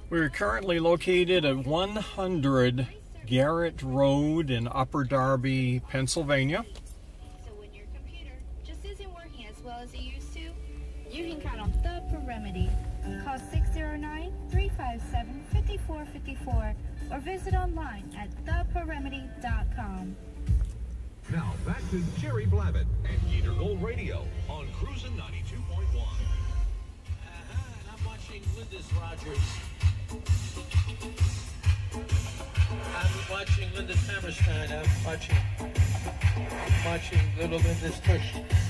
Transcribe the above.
We're currently located at 100 Garrett Road in Upper Darby, Pennsylvania. So when your computer just isn't working as well as it used to, you can count on The Remedy. Call 609-357-5454 or visit online at theperemedy.com. Now back to Jerry Blavitt and Gator Gold Radio on Cruisin' 92.1. And I'm watching Linda's Rogers. I'm watching Linda Hammerstein. I'm watching little Linda's Tush.